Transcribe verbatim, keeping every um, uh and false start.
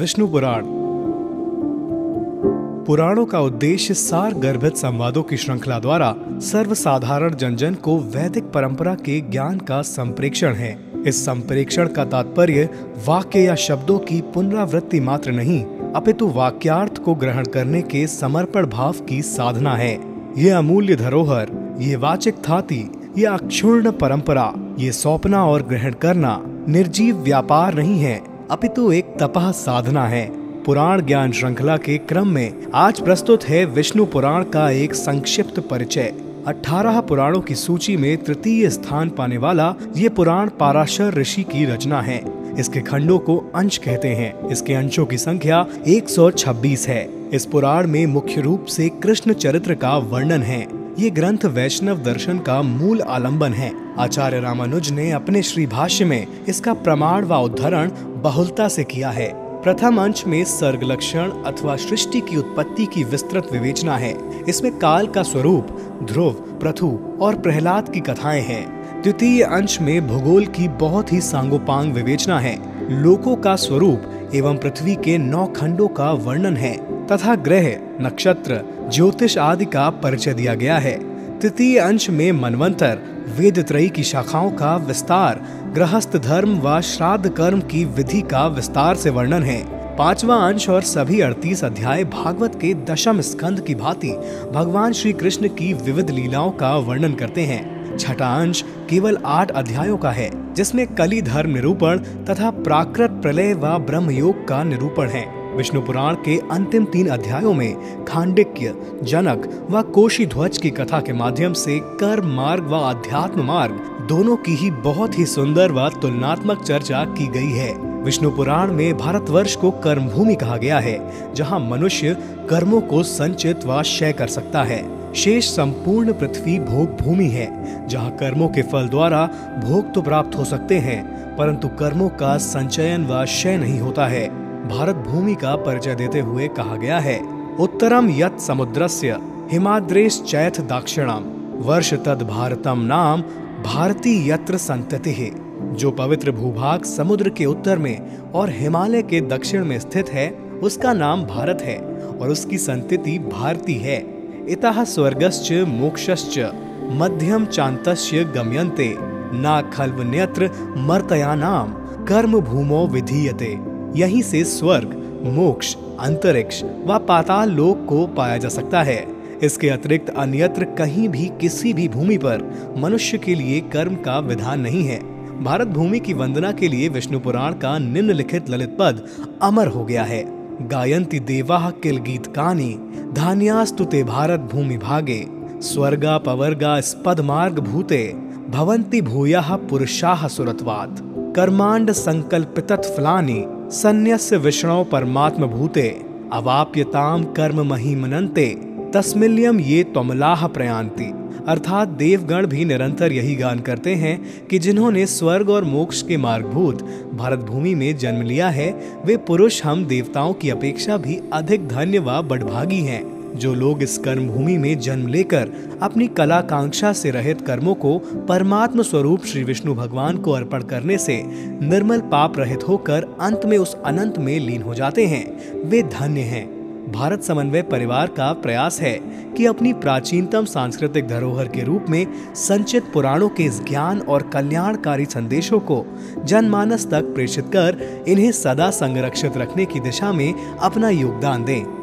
विष्णु पुराण। पुराणों का उद्देश्य सार गर्भित संवादों की श्रृंखला द्वारा सर्वसाधारण जनजन को वैदिक परंपरा के ज्ञान का संप्रेक्षण है। इस संप्रेक्षण का तात्पर्य वाक्य या शब्दों की पुनरावृत्ति मात्र नहीं, अपितु वाक्यार्थ को ग्रहण करने के समर्पण भाव की साधना है। ये अमूल्य धरोहर, ये वाचिक थाती, ये अक्षुण्ण परंपरा, ये सौंपना और ग्रहण करना निर्जीव व्यापार नहीं है, अपितु एक तपः साधना है। पुराण ज्ञान श्रृंखला के क्रम में आज प्रस्तुत है विष्णु पुराण का एक संक्षिप्त परिचय। अठारह पुराणों की सूची में तृतीय स्थान पाने वाला ये पुराण पाराशर ऋषि की रचना है। इसके खंडों को अंश कहते हैं। इसके अंशों की संख्या एक सौ छब्बीस है। इस पुराण में मुख्य रूप से कृष्ण चरित्र का वर्णन है। ये ग्रंथ वैष्णव दर्शन का मूल आलंबन है। आचार्य रामानुज ने अपने श्री भाष्य में इसका प्रमाण व उद्धरण बहुलता से किया है। प्रथम अंश में सर्ग लक्षण अथवा सृष्टि की उत्पत्ति की विस्तृत विवेचना है। इसमें काल का स्वरूप, ध्रुव, पृथु और प्रहलाद की कथाएं हैं। द्वितीय अंश में भूगोल की बहुत ही सांगोपांग विवेचना है। लोकों का स्वरूप एवं पृथ्वी के नौ खंडों का वर्णन है तथा ग्रह, नक्षत्र, ज्योतिष आदि का परिचय दिया गया है। तृतीय अंश में मनवंतर, वेद त्रयी की शाखाओं का विस्तार, गृहस्थ धर्म व श्राद्ध कर्म की विधि का विस्तार से वर्णन है। पांचवा अंश और सभी अड़तीस अध्याय भागवत के दशम स्कंद की भांति भगवान श्री कृष्ण की विविध लीलाओं का वर्णन करते हैं। छठा अंश केवल आठ अध्यायों का है, जिसमें कली धर्म निरूपण तथा प्राकृत प्रलय व ब्रह्म योग का निरूपण है। विष्णु पुराण के अंतिम तीन अध्यायों में खांडिक्य, जनक व कोशी ध्वज की कथा के माध्यम से कर्म मार्ग व अध्यात्म मार्ग दोनों की ही बहुत ही सुंदर व तुलनात्मक चर्चा की गई है। विष्णु पुराण में भारतवर्ष को कर्म भूमि कहा गया है, जहां मनुष्य कर्मों को संचित व क्षय कर सकता है। शेष संपूर्ण पृथ्वी भोग भूमि है, जहां कर्मों के फल द्वारा भोग तो प्राप्त हो सकते हैं, परंतु कर्मों का संचयन व क्षय नहीं होता है। भारत भूमि का परिचय देते हुए कहा गया है, उत्तरम यत् समुद्रस्य हिमाद्रेश चैथ दाक्षिणम वर्ष तद भारतम नाम भारती यत्र संततिः। जो पवित्र भूभाग समुद्र के उत्तर में और हिमालय के दक्षिण में स्थित है, उसका नाम भारत है और उसकी संतति भारती है। इतः स्वर्गश्च मोक्षश्च मध्यम चांतस्य गम्यन्ते न खल्वन्यत्र मर्तयानाम कर्म भूमो विधीयते। यहीं से स्वर्ग, मोक्ष, अंतरिक्ष व पाताल लोक को पाया जा सकता है। इसके अतिरिक्त अन्यत्र कहीं भी किसी भी भूमि पर मनुष्य के लिए कर्म का विधान नहीं है। भारत भूमि की वंदना के लिए विष्णु पुराण का निम्नलिखित ललित पद अमर हो गया है। गायन्ति देवाः किल गीतकानि धान्यास्तु ते भारत भूमि भागे स्वर्गा पवर्गा स्पद मार्ग भूते भवन्ति भूयाः पुरुषाः सुरत्वात् कर्मांड संकल्पितत् फलानि सन्यस्य विष्णु परमात्म भूते अवाप्यताम कर्म महिमनन्ते तस्मिल्यम ये त्वमलाह प्रयान्ति। अर्थात देवगण भी निरंतर यही गान करते हैं कि जिन्होंने स्वर्ग और मोक्ष के मार्गभूत भारत भूमि में जन्म लिया है, वे पुरुष हम देवताओं की अपेक्षा भी अधिक धन्य व बड़भागी हैं। जो लोग इस कर्म भूमि में जन्म लेकर अपनी कलाकांक्षा से रहित कर्मों को परमात्म स्वरूप श्री विष्णु भगवान को अर्पण करने से निर्मल पाप रहित होकर अंत में उस अनंत में लीन हो जाते हैं, वे धन्य हैं। भारत समन्वय परिवार का प्रयास है कि अपनी प्राचीनतम सांस्कृतिक धरोहर के रूप में संचित पुराणों के इस ज्ञान और कल्याणकारी संदेशों को जनमानस तक प्रेषित कर इन्हें सदा संरक्षित रखने की दिशा में अपना योगदान दें।